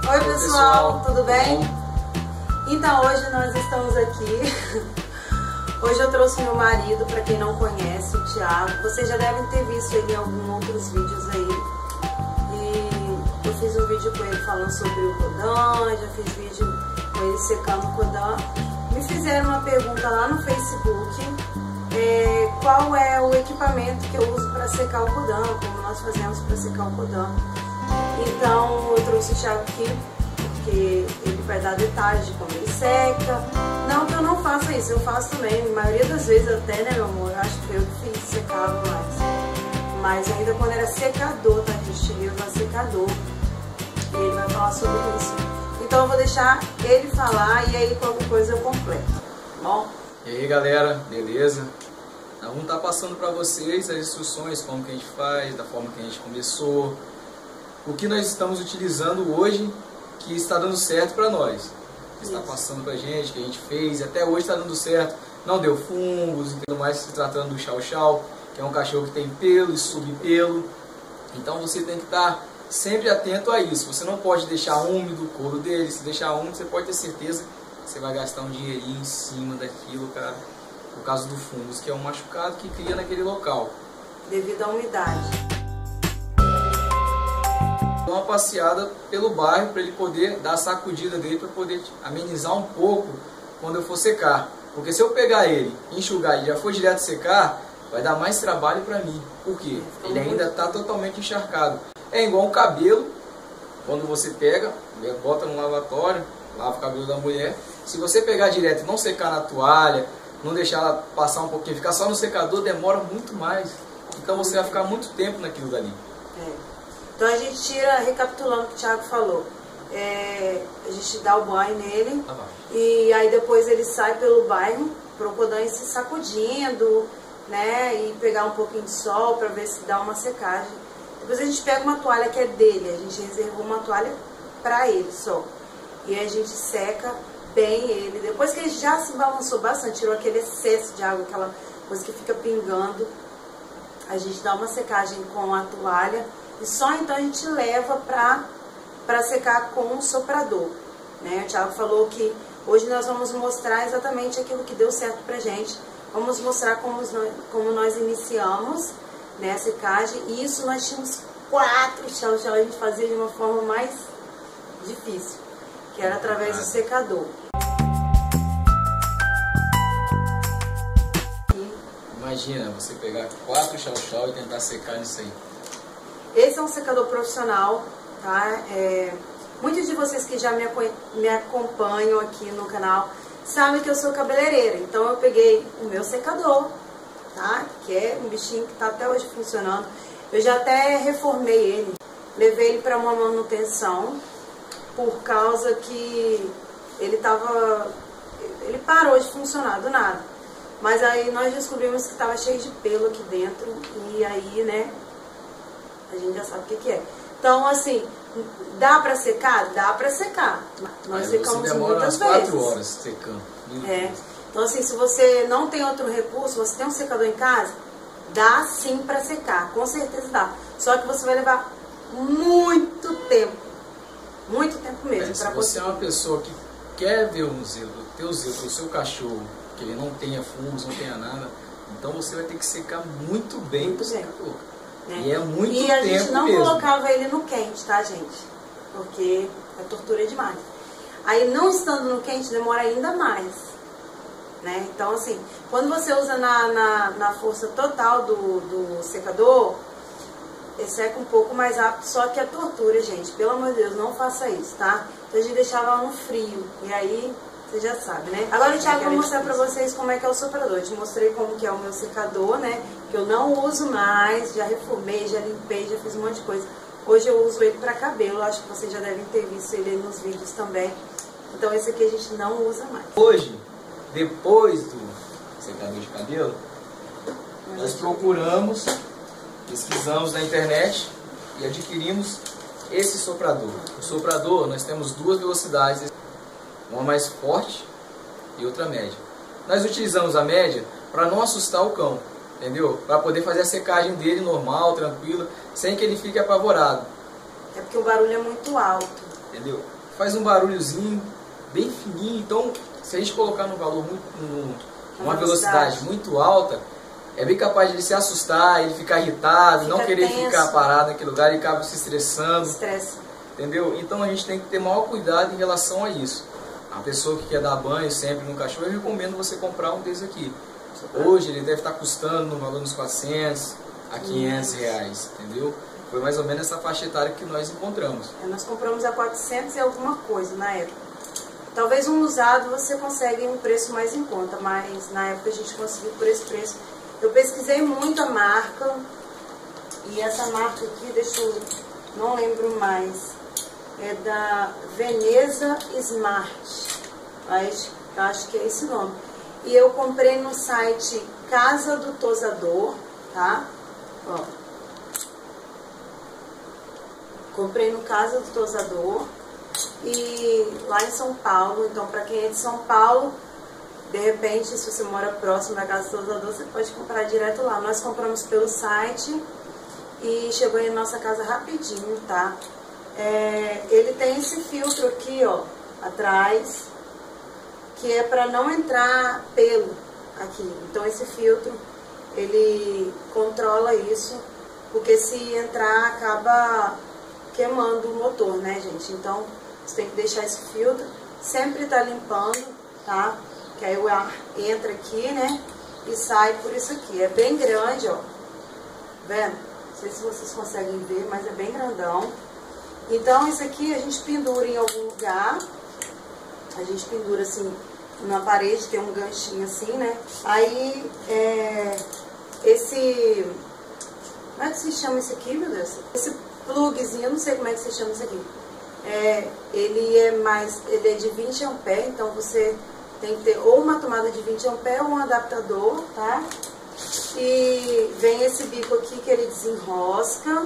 Oi pessoal, tudo bem? Então hoje nós estamos aqui. Hoje eu trouxe meu marido, para quem não conhece, o Thiago. Vocês já devem ter visto ele em alguns outros vídeos aí. E eu fiz um vídeo com ele falando sobre o Kodan, já fiz vídeo com ele secando o Kodan. Me fizeram uma pergunta lá no Facebook, qual é o equipamento que eu uso para secar o Kodan, como nós fazemos para secar o Kodan. Então eu trouxe o Thiago aqui, porque ele vai dar detalhes de como ele seca. Não que eu não faça isso, eu faço também, a maioria das vezes até, né meu amor, eu acho que eu que fiz, secava mais. Mas ainda quando era secador, tá, a gente cheguei a usar secador. E ele vai falar sobre isso. Então eu vou deixar ele falar e aí qualquer coisa eu completo, tá bom? E aí galera, beleza? Nós vamos estar passando para vocês as instruções, como que a gente faz, da forma que a gente começou. O que nós estamos utilizando hoje que está dando certo para nós. Que está passando para a gente, que a gente fez, e até hoje está dando certo. Não deu fungos e tudo mais, se tratando do Chow Chow, que é um cachorro que tem pelo e subpelo. Então você tem que estar sempre atento a isso. Você não pode deixar úmido o couro dele. Se deixar úmido, você pode ter certeza que você vai gastar um dinheirinho em cima daquilo, cara. Por causa do fungos, que é um machucado que cria naquele local. Devido à umidade. Uma passeada pelo bairro para ele poder dar a sacudida dele, para poder amenizar um pouco quando eu for secar. Porque se eu pegar ele, enxugar e já for direto secar, vai dar mais trabalho para mim. Por quê? Ele ainda está totalmente encharcado. É igual um cabelo, quando você pega, bota no lavatório, lava o cabelo da mulher. Se você pegar direto e não secar na toalha, não deixar ela passar um pouquinho, ficar só no secador, demora muito mais. Então você vai ficar muito tempo naquilo dali. Então a gente tira, recapitulando o que o Thiago falou, a gente dá o banho nele e aí depois ele sai pelo bairro para o Kodan ir se sacudindo, né, e pegar um pouquinho de sol para ver se dá uma secagem. Depois a gente pega uma toalha que é dele, a gente reservou uma toalha para ele só. E aí a gente seca bem ele. Depois que ele já se balançou bastante, tirou aquele excesso de água, aquela coisa que fica pingando, a gente dá uma secagem com a toalha. E só então a gente leva para secar com um soprador, né? O Thiago falou que hoje nós vamos mostrar exatamente aquilo que deu certo pra gente. Vamos mostrar como nós iniciamos, né, a secagem. E isso nós tínhamos 4 Chow Chow, a gente fazia de uma forma mais difícil, que era através do secador. Imagina você pegar 4 Chow Chow e tentar secar nisso aí. Esse é um secador profissional, tá? Muitos de vocês que já me acompanham aqui no canal sabem que eu sou cabeleireira. Então eu peguei o meu secador, tá? Que é um bichinho que está até hoje funcionando. Eu já até reformei ele, levei ele para uma manutenção por causa que ele parou de funcionar do nada. Mas aí nós descobrimos que estava cheio de pelo aqui dentro e aí, né, a gente já sabe o que é. Então, assim, dá pra secar? Dá pra secar. Nós secamos muitas vezes. 4 horas secando. Então, assim, se você não tem outro recurso, você tem um secador em casa, dá sim pra secar. Com certeza dá. Só que você vai levar muito tempo. Muito tempo mesmo. Se você é uma pessoa que quer ver ter o zelo do seu cachorro, que ele não tenha fungos, não tenha nada, então você vai ter que secar muito bem o secador. E é muito tempo. E a gente não colocava ele no quente, tá, gente? Porque é tortura demais. Aí, não estando no quente, demora ainda mais, né? Então, assim, quando você usa na força total do secador, ele seca um pouco mais rápido, só que é tortura, gente. Pelo amor de Deus, não faça isso, tá? Então, a gente deixava no frio. E aí, você já sabe, né? Agora o Thiago vai mostrar pra vocês como é que é o soprador. Eu te mostrei como que é o meu secador, né? Que eu não uso mais, já reformei, já limpei, já fiz um monte de coisa. Hoje eu uso ele pra cabelo, acho que vocês já devem ter visto ele nos vídeos também. Então esse aqui a gente não usa mais. Hoje, depois do secador de cabelo, nós procuramos, pesquisamos na internet e adquirimos esse soprador. O soprador, nós temos 2 velocidades. Uma mais forte e outra média. Nós utilizamos a média para não assustar o cão, entendeu? Para poder fazer a secagem dele normal, tranquila, sem que ele fique apavorado. É porque o barulho é muito alto. Entendeu? faz um barulhozinho bem fininho. Então, se a gente colocar num valor uma velocidade muito alta, é bem capaz de ele se assustar, ele ficar irritado, não querer ficar parado naquele lugar, ele acaba se estressando. Entendeu? Então a gente tem que ter maior cuidado em relação a isso. A pessoa que quer dar banho sempre no cachorro, eu recomendo você comprar um desses aqui. Hoje ele deve estar custando no valor dos 400 a 500 reais, entendeu? Foi mais ou menos essa faixa etária que nós encontramos. Nós compramos a 400 e alguma coisa na época. Talvez um usado você consegue um preço mais em conta, mas na época a gente conseguiu por esse preço. Eu pesquisei muito a marca, e essa marca aqui, não lembro mais, é da Veneza Smart, acho que é esse nome. E eu comprei no site Casa do Tosador, tá? Ó. Comprei no Casa do Tosador, e lá em São Paulo. Então, para quem é de São Paulo, de repente, se você mora próximo da Casa do Tosador, você pode comprar direto lá. Nós compramos pelo site e chegou em nossa casa rapidinho, tá? Ele tem esse filtro aqui, ó, atrás, que é para não entrar pelo aqui. Então esse filtro, ele controla isso, porque se entrar, acaba queimando o motor, né, gente? Então você tem que deixar esse filtro, sempre tá limpando, tá? Que aí o ar entra aqui, né, e sai por isso aqui. É bem grande, ó, vendo? Não sei se vocês conseguem ver, mas é bem grandão. Então isso aqui a gente pendura em algum lugar. A gente pendura assim na parede, tem um ganchinho assim, né? Aí como é que se chama isso aqui, meu Deus? Esse plugzinho, eu não sei como é que se chama isso aqui. Ele é de 20 amperes, então você tem que ter ou uma tomada de 20 amperes ou um adaptador, tá? E vem esse bico aqui que ele desenrosca.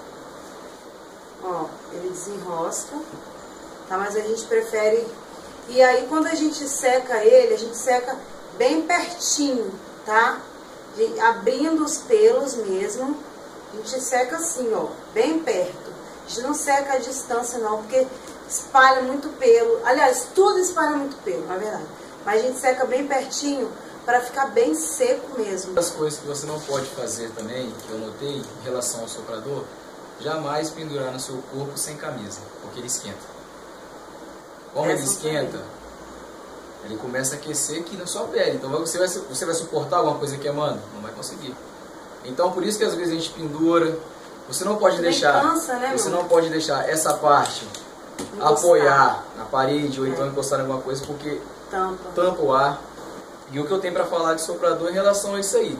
Ó, ele desenrosca, tá? Mas a gente prefere... E aí quando a gente seca ele, a gente seca bem pertinho, tá? Abrindo os pelos mesmo. A gente seca assim, ó, bem perto. A gente não seca a distância não, porque espalha muito pelo. Aliás, tudo espalha muito pelo, na verdade. Mas a gente seca bem pertinho para ficar bem seco mesmo. Uma das coisas que você não pode fazer também, que eu notei em relação ao soprador, jamais pendurar no seu corpo sem camisa, porque ele esquenta. Como ele esquenta, ele começa a aquecer aqui na sua pele. Então você vai suportar alguma coisa queimando? Não vai conseguir. Então por isso que às vezes a gente pendura. Você não pode deixar, cansa, né, você não pode deixar essa parte apoiar na parede ou então encostar em alguma coisa, porque tampa o ar. E o que eu tenho para falar de soprador em relação a isso aí.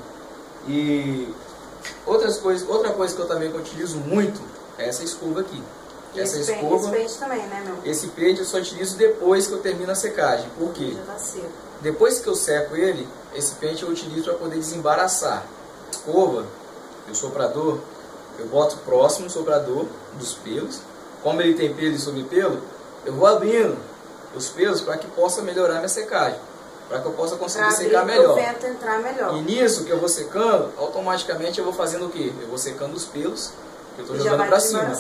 E outra coisa que eu também utilizo muito é essa escova aqui. Esse pente também, né, meu? Esse pente eu só utilizo depois que eu termino a secagem. Por quê? Já tá seco. Depois que eu seco ele, esse pente eu utilizo para poder desembaraçar. A escova e o soprador, eu boto próximo o soprador dos pelos. Como ele tem pelo e sobrepelo, eu vou abrindo os pelos para que possa melhorar a minha secagem. Para que eu possa conseguir secar melhor. O vento entrar melhor. E nisso que eu vou secando, automaticamente eu vou fazendo o quê? Eu vou secando os pelos que eu estou jogando para cima.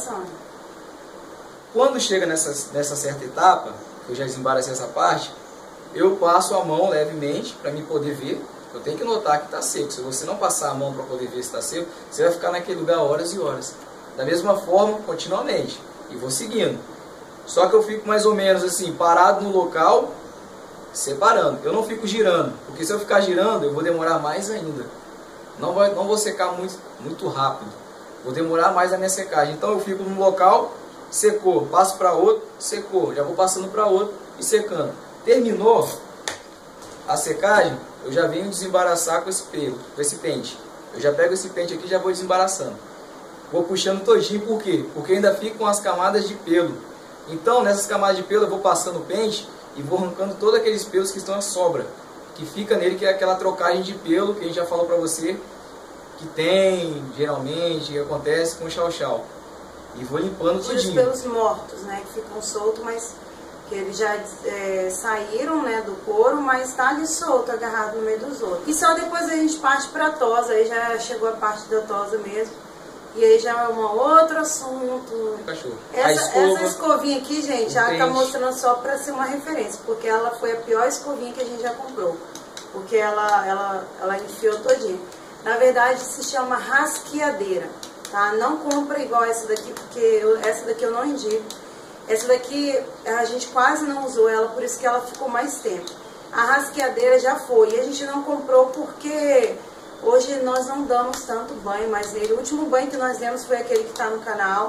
Quando chega nessa certa etapa, eu já desembaracei essa parte, eu passo a mão levemente para me poder ver. Eu tenho que notar que está seco. Se você não passar a mão para poder ver se está seco, você vai ficar naquele lugar horas e horas. Da mesma forma, continuamente. E vou seguindo. Só que eu fico mais ou menos assim, parado no local, separando. Eu não fico girando, porque se eu ficar girando, eu vou demorar mais ainda. Não vou secar muito rápido. Vou demorar mais a minha secagem. Então eu fico num local, secou, passo para outro, secou. Já vou passando para outro e secando. Terminou a secagem, eu já venho desembaraçar com esse pente. Eu já pego esse pente aqui e já vou desembaraçando. Vou puxando todinho, por quê? Porque ainda fica com as camadas de pelo. Então nessas camadas de pelo eu vou passando o pente e vou arrancando todos aqueles pelos que estão à sobra, que fica nele, que é aquela trocagem de pelo que a gente já falou pra você, que tem, geralmente, que acontece com o chau-chau. E vou limpando tudinho. Os pelos mortos, né, que ficam soltos, mas que eles já saíram, né, do couro, mas tá ali solto, agarrado no meio dos outros. E só depois a gente parte pra tosa, aí já chegou a parte da tosa mesmo. E aí já é um outro assunto. Cachorro. Essa escovinha aqui, gente, ela tá mostrando só para ser uma referência, porque ela foi a pior escovinha que a gente já comprou. Porque ela enfiou todinha. Na verdade, se chama rasqueadeira, tá? Não compra igual essa daqui, porque essa daqui eu não indico. Essa daqui a gente quase não usou ela, por isso que ela ficou mais tempo. A rasqueadeira já foi, e a gente não comprou porque hoje nós não damos tanto banho mais nele. O último banho que nós demos foi aquele que está no canal,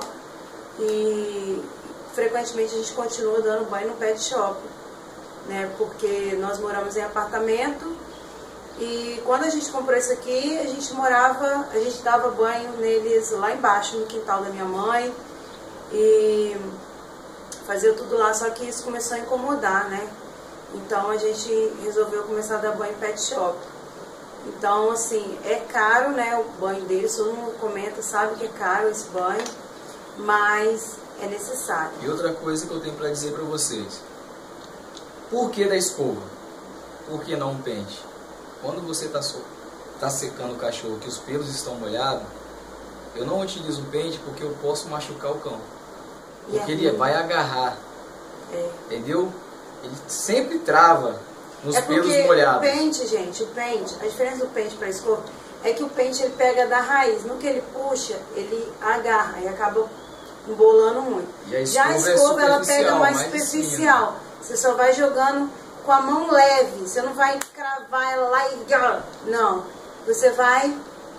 e frequentemente a gente continua dando banho no pet shop, né? Porque nós moramos em apartamento, e quando a gente comprou esse aqui, a gente dava banho neles lá embaixo, no quintal da minha mãe, e fazia tudo lá, só que isso começou a incomodar, né? Então a gente resolveu começar a dar banho em pet shop. Então, assim, é caro, né, o banho deles, todo mundo comenta, sabe que é caro esse banho, mas é necessário. E outra coisa que eu tenho para dizer para vocês, por que da escova? Por que não um pente? Quando você tá secando o cachorro, que os pelos estão molhados, eu não utilizo o pente porque eu posso machucar o cão. Porque ele vai agarrar, entendeu? Ele sempre trava nos pelos molhados. O pente, gente, a diferença do pente para a escova é que o pente ele pega da raiz. No que ele puxa, ele agarra e acaba embolando muito. Já a escova ela pega mais superficial. Você só vai jogando com a mão leve. Você não vai cravar ela lá e... Não. Você vai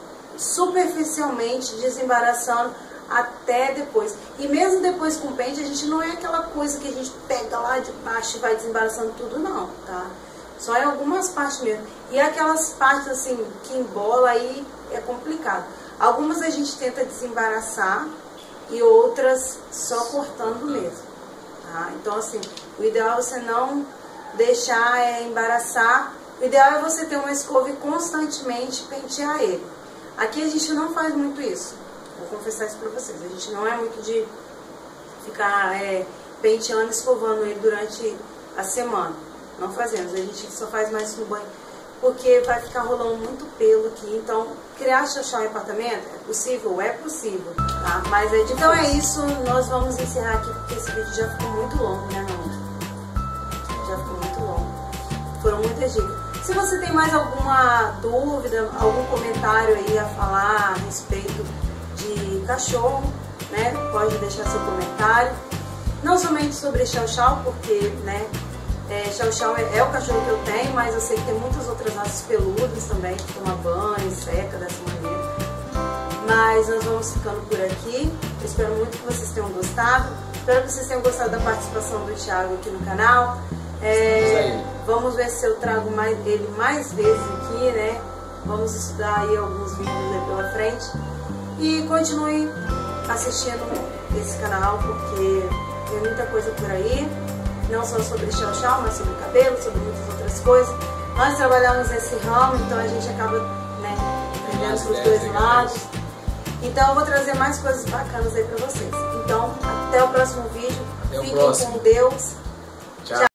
superficialmente desembaraçando até depois. E mesmo depois com o pente, a gente não é aquela coisa que a gente pega lá de baixo e vai desembaraçando tudo, não, tá? Só em algumas partes mesmo. E aquelas partes assim que embola, aí é complicado. Algumas a gente tenta desembaraçar e outras só cortando mesmo, tá? Então assim, o ideal é você não deixar embaraçar. O ideal é você ter uma escova e constantemente pentear ele. Aqui a gente não faz muito isso. Vou confessar isso pra vocês. A gente não é muito de ficar penteando e escovando ele durante a semana. Não fazemos. A gente só faz mais no banho. Porque vai ficar rolando muito pelo aqui. Então, criar chau-chau em apartamento é possível? É possível, tá? Mas é difícil. Então é isso. Nós vamos encerrar aqui porque esse vídeo já ficou muito longo, né, não? Já ficou muito longo. Foram muitas dicas. Se você tem mais alguma dúvida, algum comentário aí a falar a respeito de cachorro, né, pode deixar seu comentário. Não somente sobre chau-chau, porque, né, chau-chau é o cachorro que eu tenho, mas eu sei que tem muitas outras raças peludas também, que toma banho, seca dessa maneira. Mas nós vamos ficando por aqui. Eu espero muito que vocês tenham gostado. Espero que vocês tenham gostado da participação do Thiago aqui no canal. Vamos ver se eu trago ele mais vezes aqui, né? Vamos estudar aí alguns vídeos aí pela frente. E continue assistindo esse canal, porque tem muita coisa por aí. Não só sobre chau-chau, mas sobre cabelo, sobre muitas outras coisas. Nós trabalhamos nesse ramo, então a gente acaba, né, aprendendo para os dois lados. Então eu vou trazer mais coisas bacanas aí pra vocês. Então, até o próximo vídeo. Fiquem com Deus. Tchau.